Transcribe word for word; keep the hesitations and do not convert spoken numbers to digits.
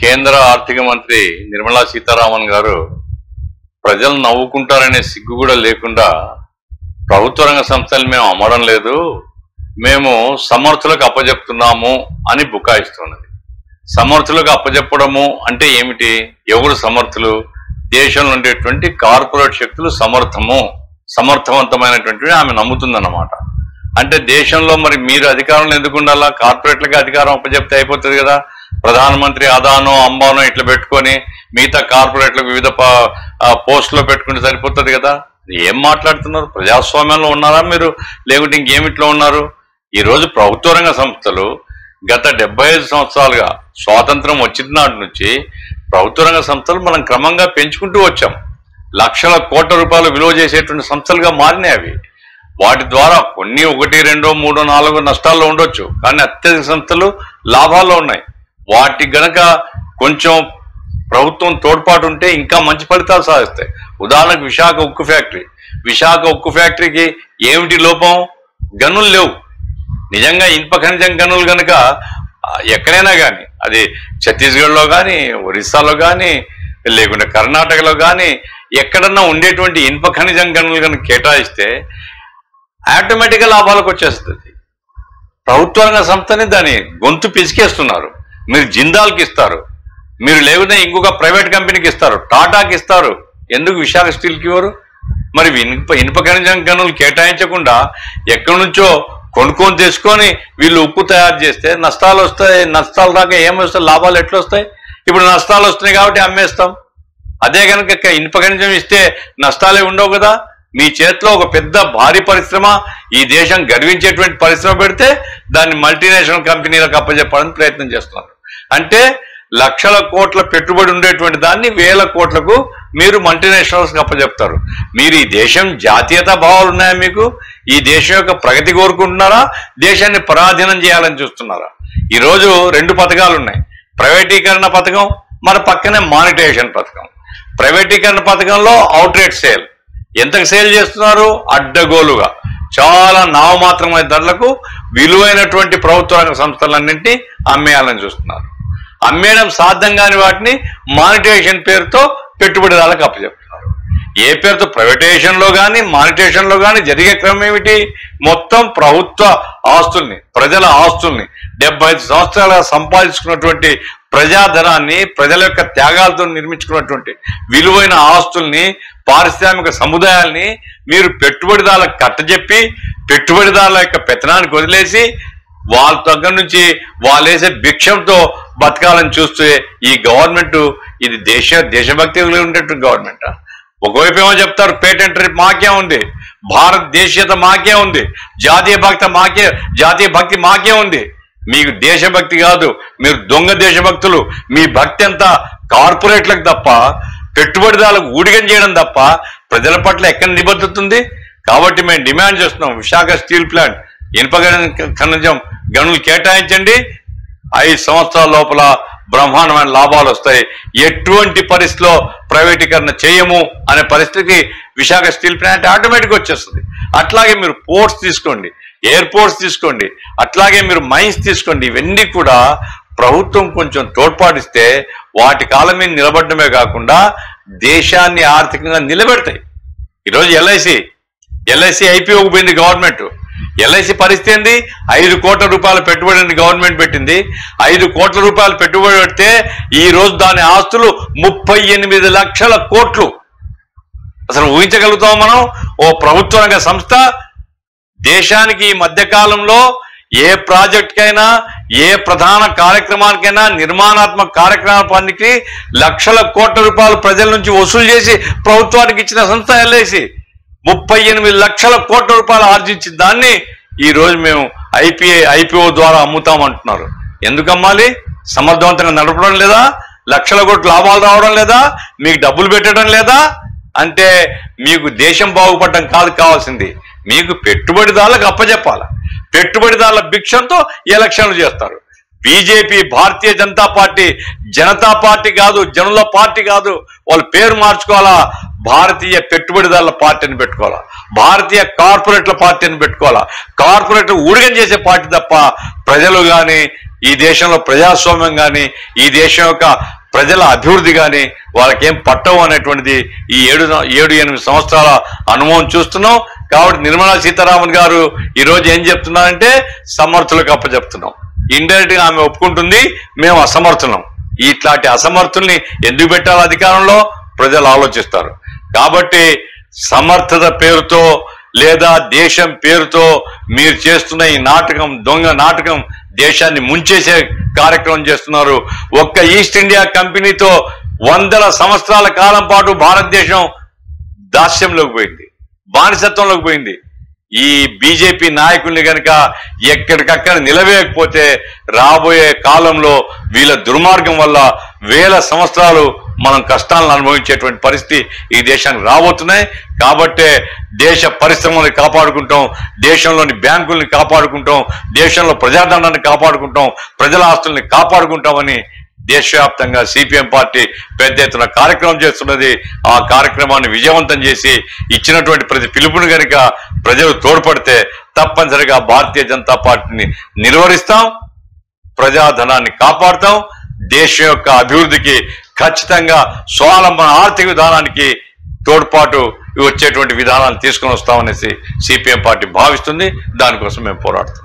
కేంద్ర ఆర్థిక మంత్రి నిర్మలా సీతారామన్ గారు ప్రజలు నవ్వుకుంటారనే సిగ్గు కూడా లేకుండా ప్రభుత్వ రంగ సంస్థలు మేము అమ్మడం లేదు, మేము సమర్థులకు అప్పజెప్తున్నాము అని బుకాయిస్తున్నది. సమర్థులకు అప్పజెప్పడము అంటే ఏమిటి? ఎవరు సమర్థులు? దేశంలో ఉండేటువంటి కార్పొరేట్ శక్తులు సమర్థము సమర్థవంతమైనటువంటి ఆమె నమ్ముతుందన్నమాట. అంటే దేశంలో మరి మీరు అధికారంలో ఎందుకు ఉండాలా? కార్పొరేట్లకి అధికారం అప్పచెప్తే అయిపోతుంది కదా. ప్రధానమంత్రి అదానో అంబానో ఇట్లా పెట్టుకొని మిగతా కార్పొరేట్లకు వివిధ పోస్టులో పెట్టుకుంటే సరిపోతుంది కదా. ఏం మాట్లాడుతున్నారు? ప్రజాస్వామ్యంలో ఉన్నారా మీరు, లేకుంటే ఇంకేమిట్లో ఉన్నారు? ఈరోజు ప్రభుత్వ రంగ సంస్థలు గత డెబ్బై ఐదు సంవత్సరాలుగా స్వాతంత్రం వచ్చిన నాటి నుంచి ప్రభుత్వ రంగ సంస్థలు మనం క్రమంగా పెంచుకుంటూ వచ్చాం. లక్షల కోట్ల రూపాయలు విలువ చేసేటువంటి సంస్థలుగా మారినాయి అవి. వాటి ద్వారా కొన్ని ఒకటి రెండో మూడో నాలుగో నష్టాల్లో ఉండొచ్చు, కానీ అత్యధిక సంస్థలు లాభాల్లో ఉన్నాయి. వాటి గనక కొంచెం ప్రభుత్వం తోడ్పాటు ఉంటే ఇంకా మంచి ఫలితాలు సాధిస్తాయి. ఉదాహరణకు విశాఖ ఉక్కు ఫ్యాక్టరీ. విశాఖ ఉక్కు ఫ్యాక్టరీకి ఏమిటి లోపం? గనులు లేవు. నిజంగా ఇనుప ఖనిజం గనులు కనుక ఎక్కడైనా కానీ, అది ఛత్తీస్గఢ్లో కానీ, ఒరిస్సాలో కానీ, లేకుంటే కర్ణాటకలో కానీ ఎక్కడన్నా ఉండేటువంటి ఇనుప ఖనిజం గనులు కనుక కేటాయిస్తే ఆటోమేటిక్గా లాభాలకు వచ్చేస్తుంది. ప్రభుత్వ రంగ సంస్థని దాని గొంతు పిసికేస్తున్నారు. మీరు జిందాల్కి ఇస్తారు, మీరు లేకుంటే ఇంకొక ప్రైవేట్ కంపెనీకి ఇస్తారు, టాటాకి ఇస్తారు. ఎందుకు విశాఖ స్టీల్కి ఇవ్వరు? మరి ఇనుప ఇనుప ఖనిజం గనులు కేటాయించకుండా ఎక్కడి నుంచో కొనుక్కొని తెచ్చుకొని వీళ్ళు ఉక్కు తయారు చేస్తే నష్టాలు వస్తాయి. నష్టాలు రాక ఏమొస్తాయి? లాభాలు ఎట్లా వస్తాయి? ఇప్పుడు నష్టాలు వస్తున్నాయి కాబట్టి అమ్మేస్తాం. అదే కనుక ఇనుప ఖనిజం ఇస్తే నష్టాలే ఉండవు కదా. మీ చేతిలో ఒక పెద్ద భారీ పరిశ్రమ, ఈ దేశం గర్వించేటువంటి పరిశ్రమ పెడితే దాన్ని మల్టీనేషనల్ కంపెనీలకు అప్పచెప్పడానికి ప్రయత్నం చేస్తున్నారు. అంటే లక్షల కోట్ల పెట్టుబడి ఉండేటువంటి దాన్ని వేల కోట్లకు మీరు మల్టీనేషనల్స్కి అప్పచెప్తారు. మీరు ఈ దేశం జాతీయతా భావాలు ఉన్నాయా మీకు? ఈ దేశం యొక్క ప్రగతి కోరుకుంటున్నారా? దేశాన్ని పరాధీనం చేయాలని చూస్తున్నారా? ఈరోజు రెండు పథకాలు ఉన్నాయి. ప్రైవేటీకరణ పథకం, మన పక్కనే మానిటైజేషన్ పథకం. ప్రైవేటీకరణ పథకంలో అవుట్ రేట్ సేల్. ఎంతకు సేల్ చేస్తున్నారు? అడ్డగోలుగా చాలా నామమాత్రమైన ధరలకు విలువైనటువంటి ప్రభుత్వ రంగ సంస్థలన్నింటినీ అమ్మేయాలని చూస్తున్నారు. అమ్మేయడం సాధ్యం కాని వాటిని మానిటైజేషన్ పేరుతో పెట్టుబడిదారులకు అప్పచెప్తున్నారు. ఏ పేరుతో? ప్రైవేటైజేషన్లో కానీ మానిటైజేషన్లో కానీ జరిగే క్రమం ఏమిటి? మొత్తం ప్రభుత్వ ఆస్తుల్ని, ప్రజల ఆస్తుల్ని, డెబ్బై ఐదు సంవత్సరాలుగా సంపాదించుకున్నటువంటి ప్రజాధనాన్ని, ప్రజల యొక్క త్యాగాలతో నిర్మించుకున్నటువంటి విలువైన ఆస్తుల్ని, పారిశ్రామిక సముదాయాల్ని మీరు పెట్టుబడిదారులకు కట్టజెప్పి పెట్టుబడిదారుల యొక్క పెత్తనానికి వదిలేసి వాళ్ళ దగ్గర నుంచి వాళ్ళు వేసే భిక్షంతో బతకాలని చూస్తే ఈ గవర్నమెంట్ ఇది దేశ దేశభక్తి ఉండేటువంటి గవర్నమెంట్. ఒకవైపు ఏమో చెప్తారు పేటెంట్ మాకే ఉంది, భారతదేశీయత మాకే ఉంది, జాతీయ భక్తి మాకే జాతీయ భక్తి మాకే ఉంది. మీకు దేశభక్తి కాదు, మీరు దొంగ దేశభక్తులు. మీ భక్తి అంతా కార్పొరేట్లకు తప్ప, పెట్టుబడిదారులకు ఊడిగం చేయడం తప్ప ప్రజల పట్ల ఎక్కడ నిబద్ధత ఉంది? కాబట్టి మేము డిమాండ్ చేస్తున్నాం, విశాఖ స్టీల్ ప్లాంట్ ఇనుప ఖనిజం గనులు కేటాయించండి. ఐదు సంవత్సరాల లోపల బ్రహ్మాండమైన లాభాలు వస్తాయి. ఎటువంటి పరిస్థితిలో ప్రైవేటీకరణ చేయము అనే పరిస్థితికి విశాఖ స్టీల్ ప్లాంట్ ఆటోమేటిక్గా వచ్చేస్తుంది. అట్లాగే మీరు పోర్ట్స్ తీసుకోండి, ఎయిర్పోర్ట్స్ తీసుకోండి, అట్లాగే మీరు మైన్స్ తీసుకోండి. ఇవన్నీ కూడా ప్రభుత్వం కొంచెం తోడ్పాటిస్తే వాటి కాలం మీద నిలబడమే కాకుండా దేశాన్ని ఆర్థికంగా నిలబెడతాయి. ఈరోజు ఎల్ఐసి ఎల్ఐసి ఐపీఓకి పోయింది గవర్నమెంట్. ఎల్ఐసి పరిస్థితి ఏంది? ఐదు కోట్ల రూపాయల పెట్టుబడిని గవర్నమెంట్ పెట్టింది. ఐదు కోట్ల రూపాయలు పెట్టుబడి పెడితే ఈ రోజు దాని ఆస్తులు ముప్పై ఎనిమిది లక్షల కోట్లు. అసలు ఊహించగలుగుతాం మనం? ఓ ప్రభుత్వ రంగ సంస్థ దేశానికి ఈ మధ్యకాలంలో ఏ ప్రాజెక్టుకైనా, ఏ ప్రధాన కార్యక్రమానికైనా, నిర్మాణాత్మక కార్యక్రమానికి లక్షల కోట్ల రూపాయలు ప్రజల నుంచి వసూలు చేసి ప్రభుత్వానికి ఇచ్చిన సంస్థ ఎల్ఐసి. ముప్పై ఎనిమిది లక్షల కోట్ల రూపాయలు ఆర్జించి దాన్ని ఈ రోజు మేము ఐపీఐ ఐపీఓ ద్వారా అమ్ముతామంటున్నారు. ఎందుకు అమ్మాలి? సమర్థవంతంగా నడపడం లేదా? లక్షల కోట్ల లాభాలు రావడం లేదా? మీకు డబ్బులు పెట్టడం లేదా? అంటే మీకు దేశం బాగుపడడం కాదు కావాల్సింది, మీకు పెట్టుబడిదారులకు అప్పచెప్పాలి. పెట్టుబడిదారుల భిక్షంతో ఎలక్షన్లు చేస్తారు. BJP, Bharatiya Janata party Janata party కాదు, జనుల పార్టీ కాదు. వాళ్ళు పేరు మార్చుకోవాలా, భారతీయ పెట్టుబడిదారుల పార్టీని పెట్టుకోవాలా, భారతీయ కార్పొరేట్ల పార్టీని పెట్టుకోవాలా. కార్పొరేట్ ఊడిగం చేసే పార్టీ తప్ప ప్రజలు కానీ ఈ దేశంలో ప్రజాస్వామ్యం కానీ ఈ దేశం యొక్క ప్రజల అభివృద్ధి కానీ వాళ్ళకేం పట్టవు అనేటువంటిది ఈ ఏడు ఏడు ఎనిమిది సంవత్సరాల అనుభవం చూస్తున్నాం. కాబట్టి నిర్మలా సీతారామన్ గారు ఈరోజు ఏం చెప్తున్నారంటే సమర్థులకు అప్పచెప్తున్నాం. ఇండైరెక్ట్ గా ఆమె ఒప్పుకుంటుంది మేము అసమర్థులం. ఇట్లాంటి అసమర్థుల్ని ఎందుకు పెట్టాలి అధికారంలో ప్రజలు ఆలోచిస్తారు. కాబట్టి సమర్థత పేరుతో లేదా దేశం పేరుతో మీరు చేస్తున్న ఈ నాటకం, దొంగ నాటకం, దేశాన్ని ముంచేసే కార్యక్రమం చేస్తున్నారు. ఒక్క ఈస్ట్ ఇండియా కంపెనీతో వందల సంవత్సరాల కాలం పాటు భారతదేశం దాస్యంలోకి పోయింది, బానిసత్వంలోకి పోయింది. ఈ బీజేపీ నాయకుల్ని కనుక ఎక్కడికక్కడ నిలవేయకపోతే రాబోయే కాలంలో వీళ్ళ దుర్మార్గం వల్ల వేల సంవత్సరాలు మనం కష్టాలను అనుభవించేటువంటి పరిస్థితి ఈ దేశానికి రాబోతున్నాయి. కాబట్టే దేశ పరిశ్రమల్ని కాపాడుకుంటాం, దేశంలోని బ్యాంకుల్ని కాపాడుకుంటాం, దేశంలో ప్రజాదండాన్ని కాపాడుకుంటాం, ప్రజల ఆస్తుల్ని కాపాడుకుంటామని దేశవ్యాప్తంగా సిపిఎం పార్టీ పెద్ద ఎత్తున కార్యక్రమం చేస్తున్నది. ఆ కార్యక్రమాన్ని విజయవంతం చేసి ఇచ్చినటువంటి ప్రతి పిలుపుని కనుక ప్రజలు తోడ్పడితే తప్పనిసరిగా భారతీయ జనతా పార్టీని నిర్వహిస్తాం, ప్రజాధనాన్ని కాపాడుతాం, దేశం యొక్క అభివృద్ధికి ఖచ్చితంగా స్వావలంబన ఆర్థిక విధానానికి తోడ్పాటు వచ్చేటువంటి విధానాలు తీసుకుని వస్తామనేసి సిపిఎం పార్టీ భావిస్తుంది. దానికోసం మేము పోరాడుతాం.